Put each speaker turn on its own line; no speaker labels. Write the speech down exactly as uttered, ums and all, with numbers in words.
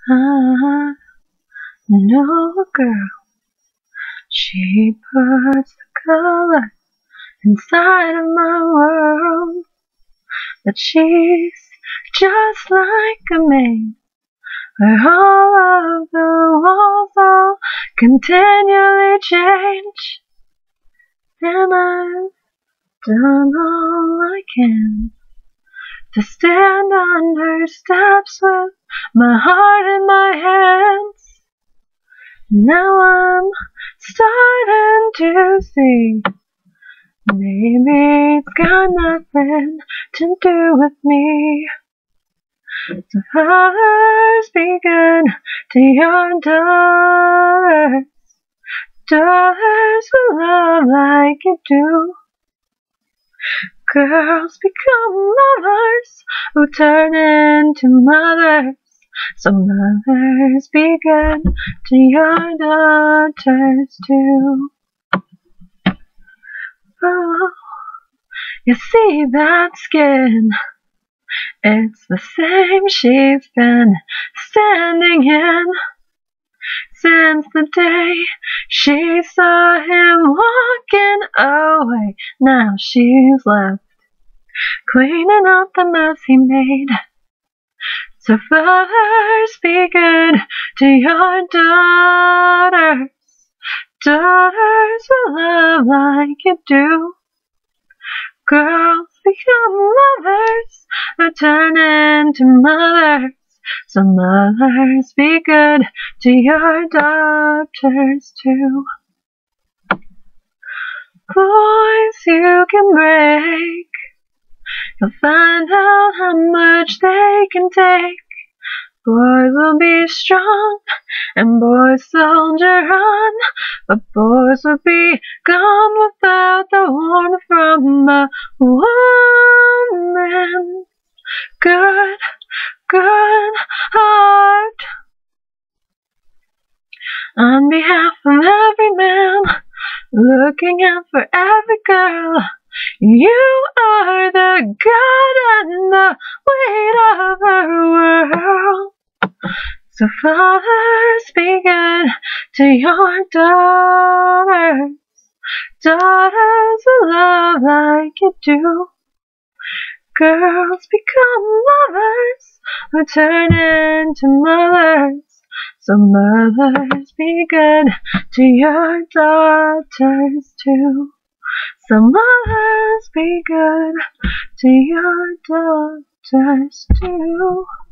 I know a girl, she puts the color inside of my world, but she's just like a maid, where all of the walls all continually change, and I've done all I can to stand on her steps with my heart in my hands. Now I'm starting to see, maybe it's got nothing to do with me. So fathers, be good to your daughters, daughters who love like you do. Girls become lovers who turn into mothers. So mothers, be good to your daughters too. Oh, you see that skin? It's the same she's been standing in since the day she saw him walking away. Now she's left cleaning up the mess he made. So fathers, be good to your daughters, daughters who love like you do. Girls become lovers who turn into mothers. So mothers, be good to your daughters too. Boys you can break, you'll find out how much they can take. Boys will be strong, and boys soldier on, but boys will be gone without the warmth from a woman. Good, good heart. On behalf of every man, looking out for every girl, you are the God and the weight of her world. So fathers, be good to your daughters, daughters who love like you do. Girls become lovers who turn into mothers. So mothers, be good to your daughters too. So mothers, be good to your daughters too.